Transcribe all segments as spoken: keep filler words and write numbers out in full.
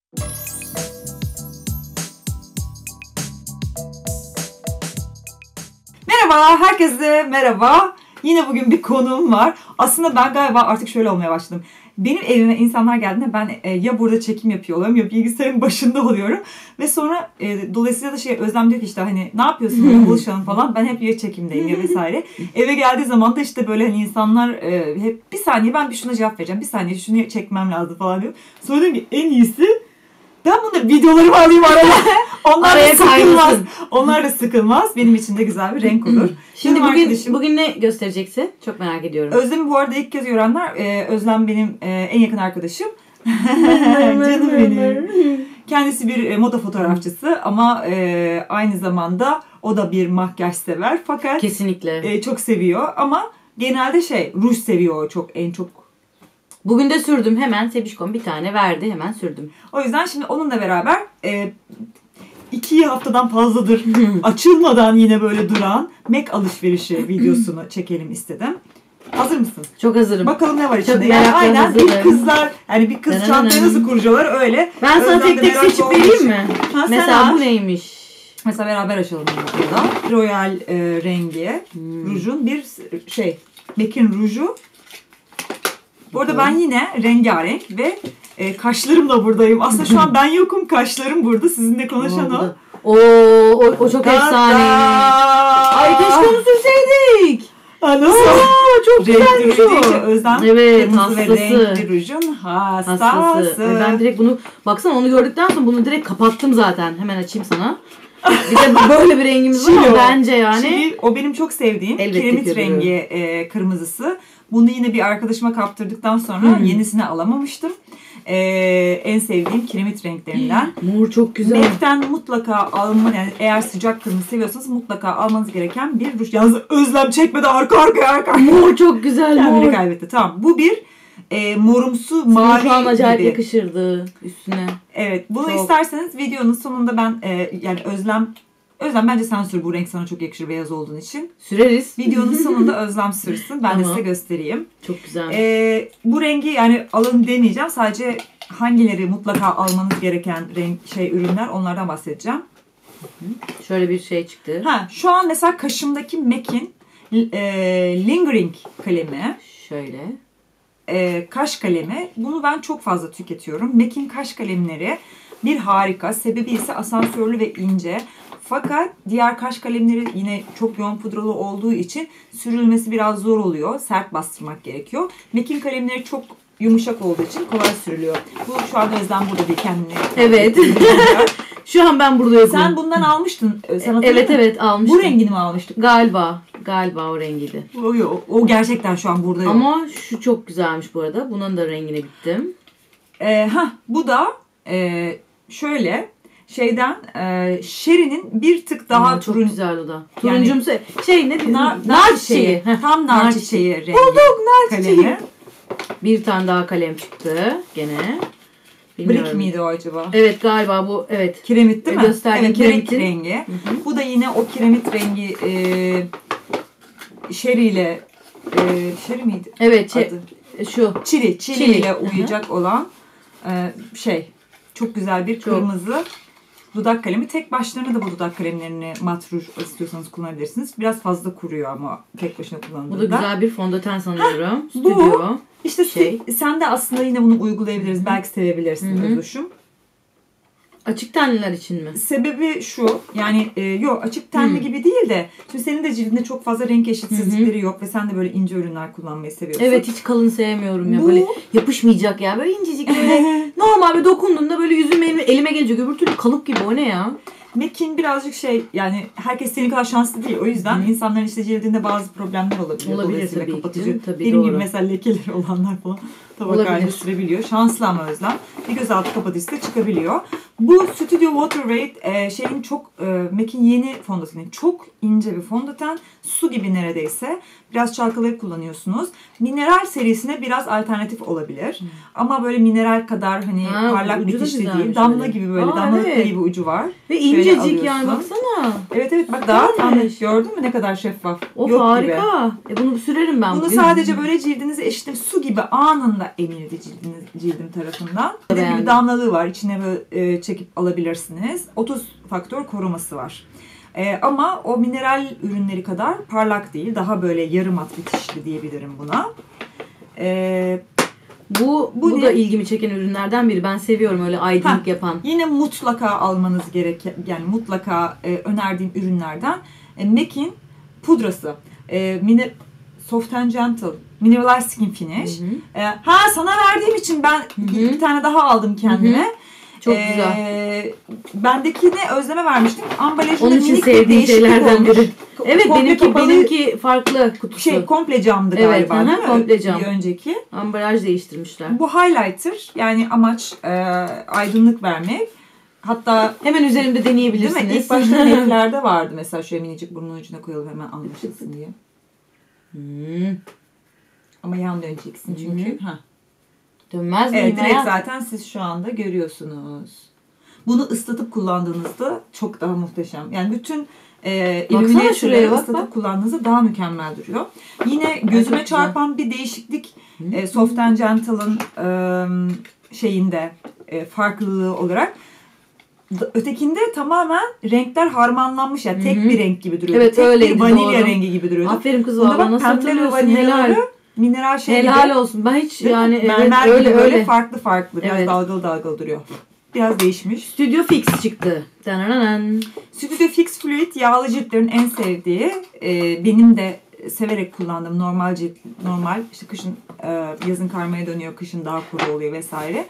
Merhaba, herkese merhaba. Yine bugün bir konuğum var. Aslında ben galiba artık şöyle olmaya başladım. Benim evime insanlar geldiğinde ben e, ya burada çekim yapıyor oluyorum ya bilgisayarın başında oluyorum. Ve sonra e, dolayısıyla da şey Özlem diyor ki işte hani ne yapıyorsun böyle buluşalım falan. Ben hep ya çekimdeyim ya vesaire. Eve geldiği zaman da işte böyle hani insanlar e, hep bir saniye ben bir şuna cevap vereceğim. Bir saniye şunu çekmem lazım falan diyor. Sonra diyorum ki en iyisi ben bunları videolarımı alayım araya. Onlar da sıkılmaz. Onlar da sıkılmaz. Benim için de güzel bir renk olur. Şimdi bugün arkadaşım, bugün ne göstereceksin? Çok merak ediyorum. Özlem'i bu arada ilk kez görenler, e, Özlem benim e, en yakın arkadaşım. Canım benim. Kendisi bir e, moda fotoğrafçısı ama e, aynı zamanda o da bir makyaj sever. Fakat kesinlikle e, çok seviyor ama genelde şey ruj seviyor çok en çok. Bugün de sürdüm hemen. Sebişkom bir tane verdi, hemen sürdüm. O yüzden şimdi onunla beraber e, iki haftadan fazladır açılmadan yine böyle duran MAC alışverişi videosunu çekelim istedim. Hazır mısın? Çok hazırım. Bakalım ne var içinde. Çok yani aynen hazırım. bir kızlar, yani bir kız çantayı nasıl kurcalar öyle. Ben sana tek tek seçip vereyim mi? Ha, mesela bu neymiş? Mesela beraber açalım burada. Royal e, rengi. Hmm. Rujun bir şey. MAC'in ruju. Bu arada ben yine rengarenk ve e, kaşlarımla buradayım. Aslında şu an ben yokum, kaşlarım burada. Sizinle konuşan o. Oo, o, o çok efsane. Ay keşke onu sürseydik. Aa, nasıl? Aa, çok güzelmiş o. Özlem, evet, hastası. Ve renkli rujun hastası. hastası. Ben direkt bunu, baksana onu gördükten sonra bunu direkt kapattım zaten. Hemen açayım sana. Bir de böyle bir rengimiz var ama bence yani. Şimdi, o benim çok sevdiğim elbette kiremit görüyorum. rengi e, kırmızısı. Bunu yine bir arkadaşıma kaptırdıktan sonra hmm. yenisini alamamıştım. Ee, en sevdiğim kiremit renklerinden. Mor çok güzel. MAC'ten mutlaka alma, yani eğer sıcak kırmızı seviyorsanız mutlaka almanız gereken bir ruj. Yalnız Özlem çekmedi arka arkaya arka arkaya. Mor çok güzel. Kendini mor. kaybetti. Tamam. Bu bir e, morumsu mavi şu an acayip gibi. yakışırdı üstüne. Evet. Bunu çok. isterseniz videonun sonunda ben e, yani Özlem Özlem bence sen sür, bu renk sana çok yakışır beyaz olduğun için. Süreriz. Videonun sonunda Özlem sürsün. Ben tamam. de size göstereyim. Çok güzel. Ee, bu rengi yani alın demeyeceğim. Sadece hangileri mutlaka almanız gereken renk şey ürünler, onlardan bahsedeceğim. Şöyle bir şey çıktı. Ha, şu an mesela kaşımdaki MAC'in e, Lingering kalemi. Şöyle. E, kaş kalemi. Bunu ben çok fazla tüketiyorum. MAC'in kaş kalemleri bir harika. Sebebi ise asansörlü ve ince. Fakat diğer kaş kalemleri yine çok yoğun pudralı olduğu için sürülmesi biraz zor oluyor. Sert bastırmak gerekiyor. MAC'in kalemleri çok yumuşak olduğu için kolay sürülüyor. Bu şu an Özlem burada değil, kendine. Evet. Şu an ben burada yokum. Sen bundan almıştın. Sen evet evet almıştım. Bu rengini mi almıştık? Galiba. Galiba o rengiydi. O, o, o gerçekten şu an burada yok. Ama şu çok güzelmiş bu arada. Bunun da rengine gittim. Ee, hah, bu da e, şöyle şeyden e, Sherry'nin bir tık daha Aa, çok turun... güzel o da. Turuncumsu yani, şey ne? Nar, nar çiçeği. Tam nar, nar çiçeği rengi. Bulduk nar kalemi. çiçeği. Bir tane daha kalem çıktı gene. Bilmiyorum. Brick miydi o acaba? Evet galiba bu, evet. Kiremit değil mi? Gösterdiğim evet, kiremit kiremitin rengi. Hı hı. Bu da yine o kiremit rengi e, Sherry ile e, Sherry miydi? Evet, şey, şu. Çili, çili, çili ile uyacak hı hı. olan e, şey. Çok güzel bir çok. Kırmızı dudak kalemi. Tek başlarına da bu dudak kalemlerini mat ruj istiyorsanız kullanabilirsiniz. Biraz fazla kuruyor ama tek başına kullanıldığında. Bu da güzel bir fondöten sanıyorum. Ha, bu Stüdyo. işte şey. Sen de aslında yine bunu uygulayabiliriz. Hı-hı. Belki sevebilirsin Özuş'um. Açık tenliler için mi? Sebebi şu, yani e, yok açık tenli hmm. gibi değil de şimdi senin de cildinde çok fazla renk eşitsizlikleri hmm. yok ve sen de böyle ince ürünler kullanmayı seviyorsun. Evet, hiç kalın sevmiyorum ya. Bu... Böyle yapışmayacak ya. Böyle incecik böyle normal bir dokunduğunda böyle yüzüm elime, elime gelecek. Öbür türlü kalıp gibi, o ne ya? MAC'in birazcık şey, yani herkes senin kadar şanslı değil. O yüzden hmm. insanların işte cildinde bazı problemler olabiliyor. Olabilir tabii kapatıcı. Tabii, Benim doğru. gibi mesela lekeleri olanlar falan tabak haline sürebiliyor. Şanslı ama Özlem. Bir gözaltı kapatıcısı da çıkabiliyor. Bu Studio Water Weight e, şeyin çok e, MAC'in yeni fondöteni. Çok ince bir fondöten. Su gibi neredeyse. Biraz çalkalayıp kullanıyorsunuz. Mineral serisine biraz alternatif olabilir. Hmm. Ama böyle mineral kadar hani ha, parlak bitişli değil. Damla öyle. Gibi böyle. Aa, damlalıklı evet. Gibi ucu var. Ve incecik yani baksana. Evet evet bak daha tanış. Gördün mü ne kadar şeffaf. Of yok harika. Gibi. E bunu sürerim ben. Bunu bugün. Sadece böyle cildinize eşittim. Su gibi anında emildi cildiniz, cildim tarafından. Dediğim gibi damlalığı var. İçine böyle e, çekip alabilirsiniz. otuz faktör koruması var. Ee, ama o mineral ürünleri kadar parlak değil. Daha böyle yarı mat bitişli diyebilirim buna. Ee, bu bu, bu da ilgimi çeken ürünlerden biri. Ben seviyorum öyle aydınlık ha, yapan. Yine mutlaka almanız gereken, yani mutlaka e, önerdiğim ürünlerden e, MAC'in pudrası. E, mine, Soft and Gentle Mineralized Skin Finish. Hı hı. E, ha sana verdiğim için ben hı hı. bir tane daha aldım kendime. Hı hı. Çok ee, güzel. Bendekine Özlem'e vermiştim. Ambalajında onun için sevdiğim şeylerden biri. Evet komple benimki kapalı, benimki farklı kutusu. Şey komple camdı evet, galiba aha, değil mi? Komple cam. Bir önceki. Ambalaj değiştirmişler. Bu highlighter yani amaç e, aydınlık vermek. Hatta hemen üzerimde deneyebilirsiniz. Değil mi? İlk başta renklerde vardı mesela şöyle minicik burnun ucuna koyalım hemen anlaşılsın diye. Hmm. Ama yan döneceksin çünkü. Ha. Dönmez mi? Evet direkt hayat? Zaten siz şu anda görüyorsunuz. Bunu ıslatıp kullandığınızda çok daha muhteşem. Yani bütün e, illumination'ları ıslatıp bak. Kullandığınızda daha mükemmel duruyor. Yine gözüme çarpan bir değişiklik e, Soft and Gentle'ın e, şeyinde e, farklılığı olarak. Ötekinde tamamen renkler harmanlanmış ya. Yani tek bir renk gibi duruyor. Evet, tek öyleydi, bir vanilya doğru. Rengi gibi duruyor. Aferin kız valla nasıl hatırlıyorsun helal. Mineral şey helal gibi. olsun. Ben hiç değil yani evet, mermer öyle öyle öyle farklı farklı biraz evet. dalgalı dalgalı duruyor. Biraz değişmiş. Studio Fix çıktı. Danananan. Studio Fix Fluid yağlı ciltlerin en sevdiği, e, benim de severek kullandığım normal cilt, normal işte kışın e, yazın karmaya dönüyor, kışın daha kuru oluyor vesaire.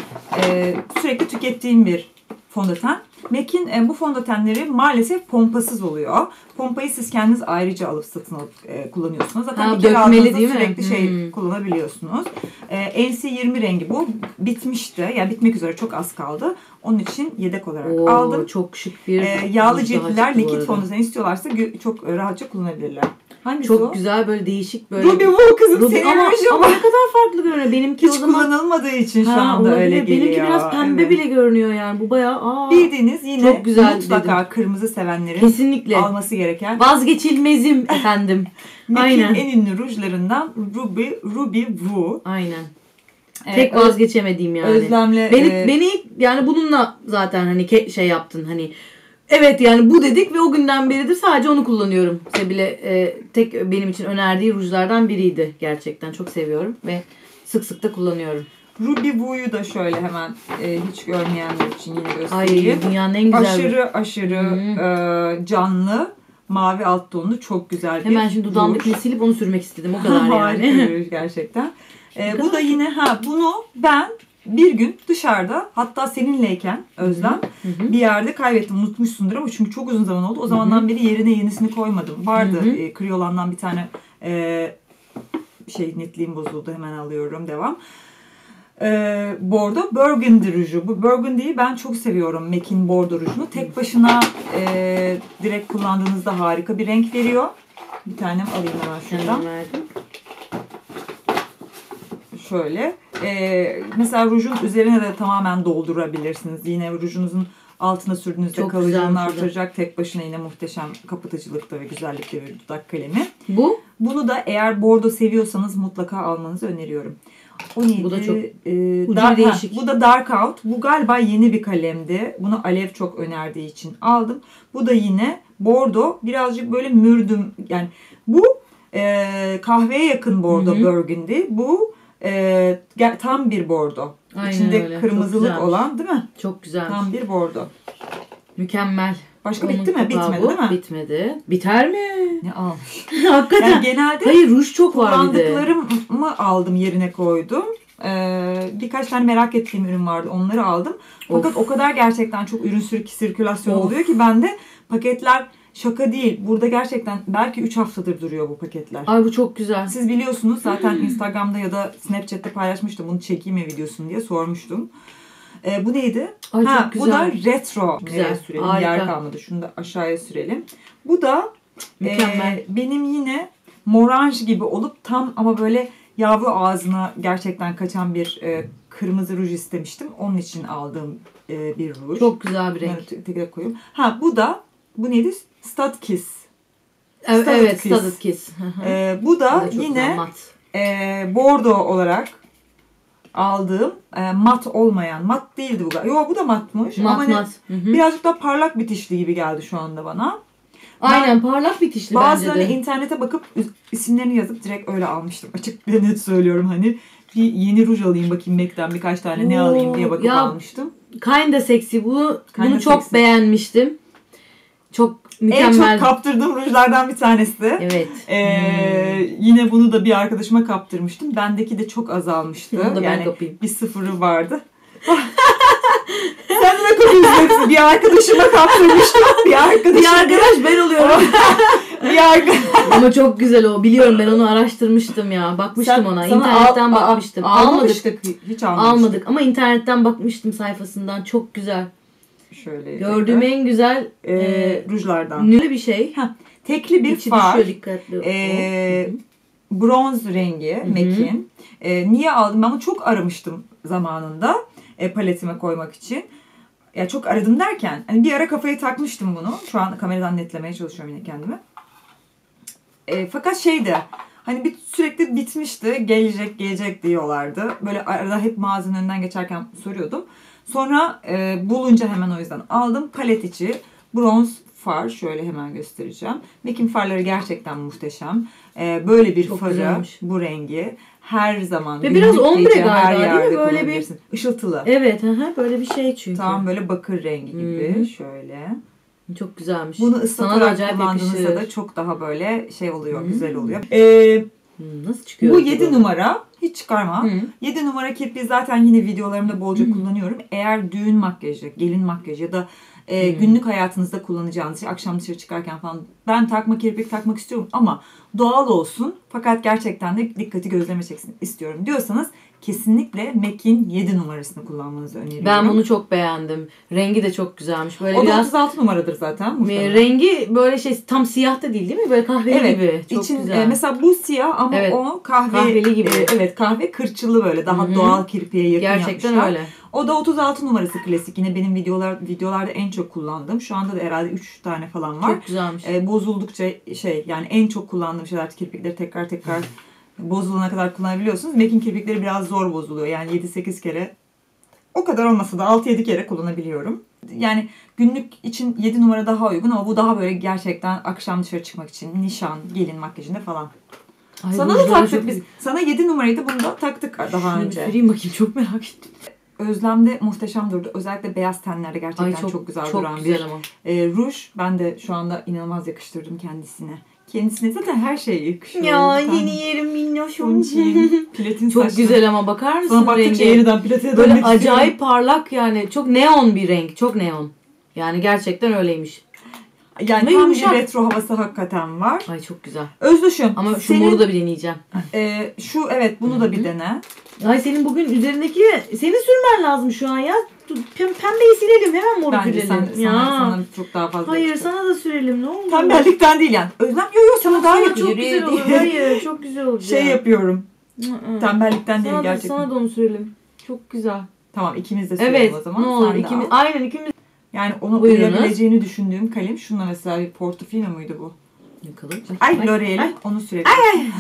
E, sürekli tükettiğim bir fondöten. MAC'in e, bu fondötenleri maalesef pompasız oluyor. Pompayı siz kendiniz ayrıca alıp satın alıp e, kullanıyorsunuz. Zaten ha, bir kere aldığınızda sürekli mi? şey hmm. kullanabiliyorsunuz. E, N C yirmi rengi bu. Bitmişti. Yani bitmek üzere çok az kaldı. Onun için yedek olarak Oo, aldım. Çok şık bir e, yağlı ciltliler likit fondöten istiyorlarsa çok rahatça kullanabilirler. Hangisi çok o? güzel böyle değişik böyle. Ruby Woo kızım Ruby, senin ama, ama ne kadar farklı görünüyor. Benimki hiç o zaman kullanılmadığı için ha, şu anda olabilir. Öyle geliyor. Benimki biraz pembe evet. bile görünüyor yani. Bu bayağı aa. Bildiğiniz yine çok güzel mutlaka dedim. Kırmızı sevenlerin kesinlikle alması gereken. Vazgeçilmezim efendim. Aynen. en ünlü rujlarından Ruby Ruby Woo. Aynen. Tek evet, vazgeçemediğim yani. Özlemle beni e... beni yani bununla zaten hani şey yaptın hani. Evet yani bu dedik ve o günden beridir sadece onu kullanıyorum. Sebile e, tek benim için önerdiği rujlardan biriydi. Gerçekten çok seviyorum ve sık sık da kullanıyorum. Ruby Woo'yu da şöyle hemen e, hiç görmeyenler için yine göstereyim. Ay dünyanın en güzel. Aşırı aşırı e, canlı mavi alt tonlu çok güzel bir hemen şimdi dudağımdakini silip onu sürmek istedim o kadar yani. Harika gerçekten. E, bu da yine ha bunu ben bir gün dışarıda hatta seninleyken Özlem hı hı. bir yerde kaybettim. Unutmuşsundur ama çünkü çok uzun zaman oldu. O zamandan hı hı. beri yerine yenisini koymadım. Vardı hı hı. E, Kryolan'dan bir tane e, şey netliğim bozuldu. Hemen alıyorum. Devam. E, Bordo Burgundy ruju. Bu Burgundy'yi ben çok seviyorum. MAC'in Bordo rujunu. Tek başına e, direkt kullandığınızda harika bir renk veriyor. Bir tanem alayım hemen şuradan. Şöyle. Ee, mesela rujun üzerine de tamamen doldurabilirsiniz. Yine rujunuzun altına sürdüğünüzde kalıcılığını artıracak tek başına yine muhteşem kapatıcılıkta ve güzellikte bir dudak kalemi. Bu? Bunu da eğer bordo seviyorsanız mutlaka almanızı öneriyorum. on yedi, bu da çok e, dark, değişik. Ha, bu da Dark Out. Bu galiba yeni bir kalemdi. Bunu Alev çok önerdiği için aldım. Bu da yine bordo. Birazcık böyle mürdüm. Yani bu e, kahveye yakın bordo Hı-hı. Burgundy. Bu Ee, tam bir bordo. Aynen İçinde öyle. Kırmızılık olan değil mi? Çok güzel. Tam bir bordo. Mükemmel. Başka Onun bitti mi? Bitmedi bu. değil mi? Bitmedi. Biter mi? Ne almış? Hakikaten. Yani genelde hayır ruj çok var kullandıklarımı aldım yerine koydum. Ee, birkaç tane merak ettiğim ürün vardı. Onları aldım. Fakat of. O kadar gerçekten çok ürün sirkülasyon oluyor ki bende paketler şaka değil. Burada gerçekten belki üç haftadır duruyor bu paketler. Ay bu çok güzel. Siz biliyorsunuz zaten Instagram'da ya da Snapchat'te paylaşmıştım. Bunu çekeyim mi videosunu diye sormuştum. Ee, bu neydi? Ay, ha, çok güzel. Bu da retro. Güzel. Nereye sürelim? Harika. Yer kalmadı. Şunu da aşağıya sürelim. Bu da Mükemmel. e, benim yine moranj gibi olup tam ama böyle yavru ağzına gerçekten kaçan bir e, kırmızı ruj istemiştim. Onun için aldığım e, bir ruj. Çok güzel bir renk. Bunları tekrar koyayım. Ha bu da bu neydi? Stud Kiss. Evet, Studded evet Kiss. Studded Kiss. Ee, bu da, Bu da çok yine güzel, mat. e, bordo olarak aldığım e, mat olmayan, mat değildi bu galiba. Yok bu da matmış Mat ama ne- mat. Hı hı. birazcık daha parlak bitişli gibi geldi şu anda bana. Aynen parlak bitişli bence Bazılarını de. internete bakıp isimlerini yazıp direkt öyle almıştım. Açık bir de net söylüyorum hani. Bir yeni ruj alayım bakayım MAC'den birkaç tane ne Oo, alayım diye bakıp ya, almıştım. Kinda Sexy. Bu, Kinda bunu çok Sexy. beğenmiştim. Çok mükemmel. En çok kaptırdığım rujlardan bir tanesi. Evet. Ee, Yine bunu da bir arkadaşıma kaptırmıştım. Bendeki de çok azalmıştı. Bunu da ben yani kapayım. bir sıfırı vardı. Sen de kapıyorsun. Bir arkadaşıma kaptırmıştım. Bir arkadaşım. Bir arkadaş ben oluyorum. bir arkadaş. Ama çok güzel o. Biliyorum ben onu araştırmıştım ya. Bakmıştım Sen- ona. sana İnternetten al- bakmıştım. al- Almadık. Almamıştık. Hiç almamıştık. Almadık ama internetten bakmıştım sayfasından. Çok güzel. Şöyle. Gördüğüm en güzel e, e, rujlardan. nüle bir şey. Tekli bir İçi far. düşüyor dikkatli. Ee, bronz rengi MAC'in. Ee, niye aldım? Ben bunu çok aramıştım zamanında e, paletime koymak için. Ya çok aradım derken hani bir ara kafaya takmıştım bunu. Şu an kameradan netlemeye çalışıyorum yine kendimi. E, fakat şeydi hani bir sürekli bitmişti. Gelecek gelecek diyorlardı. Böyle arada hep mağazanın önünden geçerken soruyordum. Sonra e, bulunca hemen o yüzden aldım. Palet içi bronz far. Şöyle hemen göstereceğim. MAC'in farları gerçekten muhteşem. E, böyle bir Çok farı güzelmiş. bu rengi her zaman Ve biraz günlük ombre gece galiba, her değil mi? yerde Böyle bir- kullanabilirsin. Işıltılı. Evet, aha, böyle bir şey çünkü. Tam böyle bakır rengi gibi. Hı hı. Şöyle. Çok güzelmiş. Bunu Sana da ıslatarak acayip kullandığınızda yakışır. da çok daha böyle şey oluyor, Hı. güzel oluyor. Ee, Hmm, nasıl çıkıyor? bu acaba? yedi numara. Hiç çıkarma. Hı. yedi numara kirpiği zaten yine videolarımda bolca Hı. kullanıyorum. Eğer düğün makyajı, gelin makyajı ya da e, Hı. günlük hayatınızda kullanacağınız şey, akşam dışarı çıkarken falan ben takma kirpik takmak istiyorum ama doğal olsun fakat gerçekten de dikkati gözleme çeksin istiyorum diyorsanız kesinlikle MAC'in yedi numarasını kullanmanızı öneriyorum. Ben bunu çok beğendim. Rengi de çok güzelmiş. Böyle o da biraz otuz altı numaradır zaten. muhtemelen. rengi böyle şey tam siyah da değil değil mi? Böyle kahveli Evet, gibi. Çok için, güzel. e, mesela bu siyah ama Evet, o kahve, kahveli gibi. e, evet kahve kırçılı böyle daha Hı hı. doğal kirpiğe yakın Gerçekten yapmışlar. öyle. O da otuz altı numarası klasik. Yine benim videolar videolarda en çok kullandığım. Şu anda da herhalde üç tane falan var. Çok güzelmiş. E, bozuldukça şey yani en çok kullandığım şeyler kirpikleri tekrar tekrar bozulana kadar kullanabiliyorsunuz. MAC'in kirpikleri biraz zor bozuluyor. Yani yedi sekiz kere o kadar olmasa da altı yedi kere kullanabiliyorum. Yani günlük için yedi numara daha uygun ama bu daha böyle gerçekten akşam dışarı çıkmak için nişan, gelin makyajında falan. Ay, Sana da rujlar taktık çok- biz. Sana yedi numaraydı bunu da taktık daha Şunu bir önce. süreyim bakayım, çok merak ettim. Özlem'de muhteşem durdu. Özellikle beyaz tenlerde gerçekten Ay çok, çok, güzel çok duran güzel bir ama. e, ruj. Ben de şu anda inanılmaz yakıştırdım kendisine. Kendisine zaten her şey yakışıyor. Ya Bir tane yeni yerim minnoşum. Tuncim, platin Çok saçlı. güzel ama bakar mısın Sonra baktıkça rengi? yeniden platine Böyle dönmek istiyorum. acayip parlak yani. Çok neon bir renk. Çok neon. Yani gerçekten öyleymiş. Yani Ve tam yumuşak. bir retro havası hakikaten var. Ay çok güzel. Özlüşüm. Ama şu senin, moru da bir deneyeceğim. e, şu evet bunu da bir dene. Ay senin bugün üzerindeki senin sürmen lazım şu an ya. Pem pembeyi silelim hemen moru Bence sürelim. sen, ya. sana, sana çok daha fazla Hayır yakışır. sana da sürelim ne olur. Tembellikten değil yani. Özlem yo yo sana daha Sana yakışır. çok güzel olur. Hayır çok güzel olacak. Şey yapıyorum. Hı hı. Tembellikten değil Sana da, gerçekten. sana da onu sürelim. Çok güzel. Tamam ikimiz de sürelim Evet o zaman. ne olur Sen de ikimiz. al. Aynen ikimiz. Yani ona Buyurunuz. uyabileceğini düşündüğüm kalem. Şunla mesela bir Portofino muydu bu? Yakalım. Ay L'Oreal. ay. Onu sürelim. Ay ay.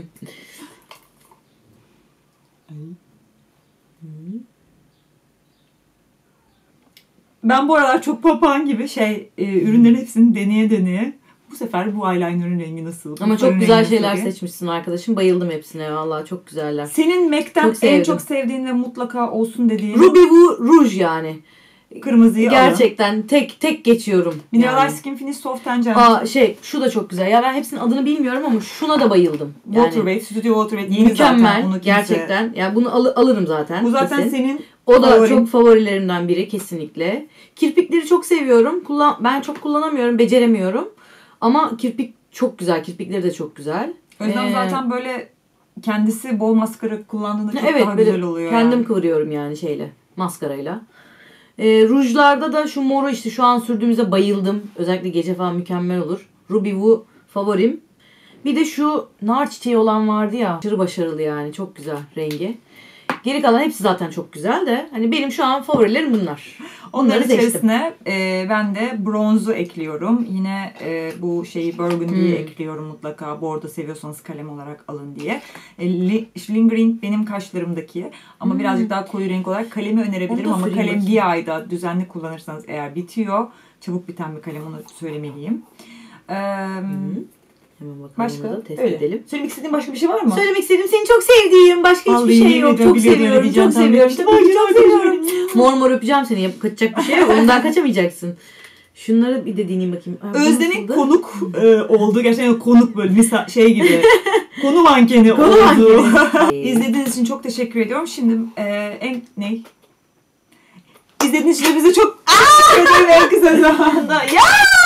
Ben bu aralar çok papağan gibi şey e, ürünlerin hepsini deneye deneye. Bu sefer bu eyeliner'ın rengi nasıl? Ama bu çok farın güzel rengi şeyler nasıl diye. seçmişsin arkadaşım. Bayıldım hepsine vallahi çok güzeller. Senin MAC'ten Çok en sevdim. çok sevdiğin ve mutlaka olsun dediğin Ruby Woo Rouge yani. kırmızıyı alın. Gerçekten tek tek geçiyorum. Mineral yani. Skin Finish Soft and Gentle. Aa şey şu da çok güzel. Ya ben hepsinin adını bilmiyorum ama şuna da bayıldım. Yani Waterweight, Studio Waterweight. Yeni mükemmel zaten. Bunu kimse- gerçekten. Yani bunu al- alırım zaten. Bu zaten kesin. senin O da favorin. çok favorilerimden biri kesinlikle. Kirpikleri çok seviyorum. Kullan ben çok kullanamıyorum, beceremiyorum. Ama kirpik çok güzel. Kirpikleri de çok güzel. Özlem Ee, zaten böyle kendisi bol maskara kullandığında çok evet, daha böyle güzel oluyor. kendim yani. kıvırıyorum yani şeyle. maskarayla. E, rujlarda da şu moru işte şu an sürdüğümüzde bayıldım. Özellikle gece falan mükemmel olur. Ruby Woo favorim. Bir de şu nar çiçeği olan vardı ya. Aşırı başarılı yani. Çok güzel rengi. Geri kalan hepsi zaten çok güzel de. Hani benim şu an favorilerim bunlar. Onların içerisine e, ben de bronzu ekliyorum. Yine e, bu şeyi burgundy'yi hmm. ekliyorum mutlaka. Bordo seviyorsanız kalem olarak alın diye. E, Lingering benim kaşlarımdaki. Ama hmm. birazcık daha koyu renk olarak kalemi önerebilirim. Ama kalem bakayım. Bir ayda düzenli kullanırsanız eğer bitiyor. Çabuk biten bir kalem, onu söylemeliyim. Eee... Hmm. Hemen bakalım, başka da test öyle. Edelim. Söylemek istediğin başka bir şey var mı? Söylemek istediğim seni çok sevdiğim. Başka hiçbir Vallahi şey yok. Çok seviyorum. Çok seviyorum. Çok, çok seviyorum. Mor mor öpeceğim seni. Yapıp kaçacak bir şey yok. Ondan kaçamayacaksın. Şunları bir de dinleyeyim bakayım. Aa, Özlem'in konuk e, olduğu, gerçekten konuk böyle misal şey gibi. Konu mankeni Konu oldu. mankeni. İzlediğiniz için çok teşekkür ediyorum. Şimdi e, en ne? İzlediğiniz için bize çok teşekkür ederim en kısa zamanda. Ya!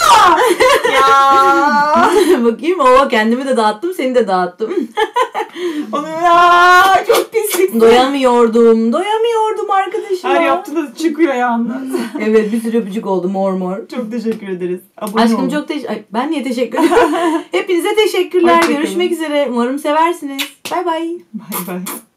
Ya! Bakayım, o kendimi de dağıttım, seni de dağıttım. Onu ya çok pislik. Doyamıyordum, doyamıyordum arkadaşım. Her yaptığında çıkıyor yalnız. Evet, bir sürü öpücük oldu mor mor. Çok teşekkür ederiz. Abone Aşkım olun. çok teşekkür. Ben niye teşekkür ederim? Hepinize teşekkürler. Görüşmek üzere. Umarım seversiniz. Bay bay. Bay bay.